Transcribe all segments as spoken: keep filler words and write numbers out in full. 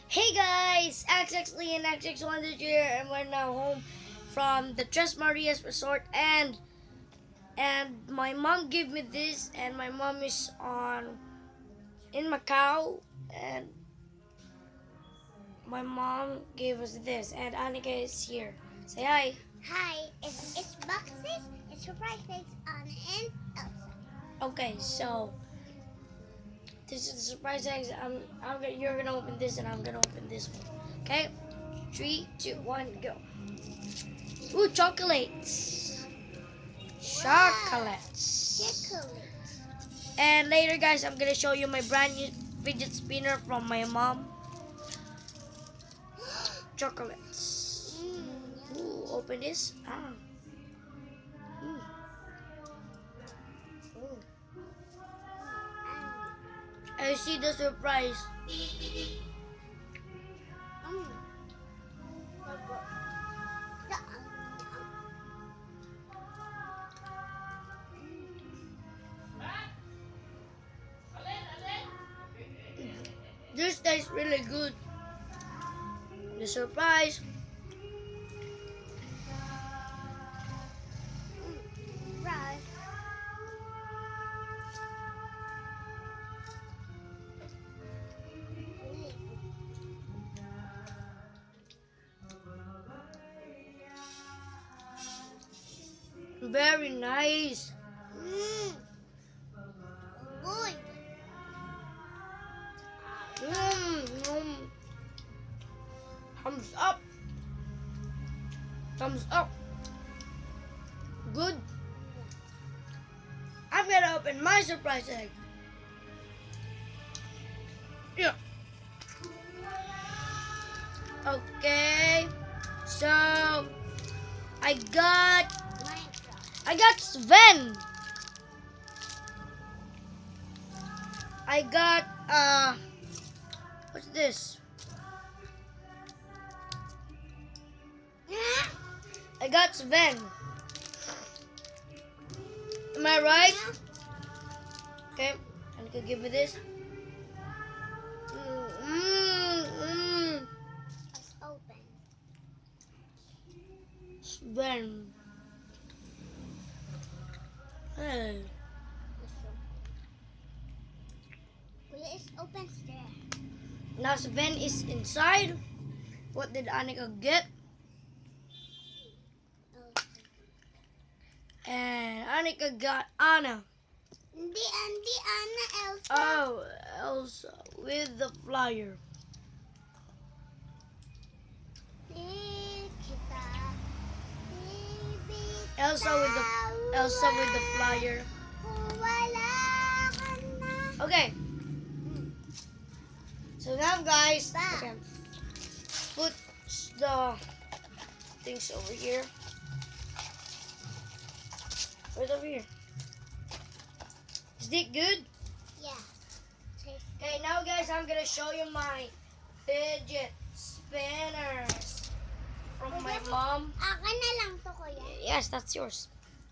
Hey guys, X X Lee and X X one this year, and we're now home from the Tres Marias Resort, and and my mom gave me this, and my mom is on in Macau, and my mom gave us this, and Annika is here. Say hi. Hi, it's, it's boxes, it's surprise things on and Elsa. Okay, so this is the surprise eggs. I'm, I'm gonna, you're gonna open this, and I'm gonna open this one. Okay, three, two, one, go. Ooh, chocolates. Wow. Chocolates. Chocolate. And later, guys, I'm gonna show you my brand new fidget spinner from my mom. Chocolates. Mm. Ooh, open this. Ah. Mm. Ooh. I see the surprise. Mm. This tastes really good. The surprise. Right. Very nice. Mm. Good. Mmm. Mm. Thumbs up. Thumbs up. Good. I'm gonna open my surprise egg. Yeah. Okay. So I got Minecraft. I got Sven. I got uh what's this? I got Sven. Am I right? Okay, and you can give me this. Mm, mm, Let's open. Sven. Hey. Let's open there. Now Sven is inside. What did Annika get? And Annika got Anna. Hindi, hindi, Anna, Elsa. Oh, Elsa with the flyer. Kita, Elsa with the Elsa with the flyer. wala ka na. Okay. So now, guys, Ba. okay, put the things over here. Where's over here? Is it good? Yeah. Okay, now, guys, I'm gonna show you my fidget spinners from my mom. Akin na lang to, kuya. Yes, that's yours.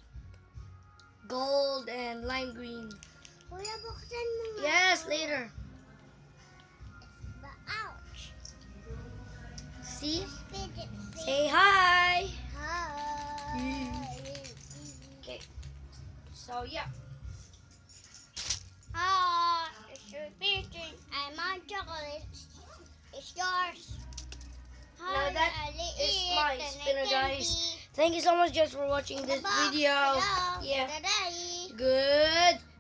Gold and lime green. Kuya, buksan mo nga. Yes, later. Ba, ouch. See? Fidget Say hi. Hi. Okay. So yeah. Ah, it's your fidget. I'm on chocolate. It's yours. Now that Ali, is eat my and spinner, it guys. can be Thank you so much, just for watching this the box. video. Hello. Yeah. Daddy. Good.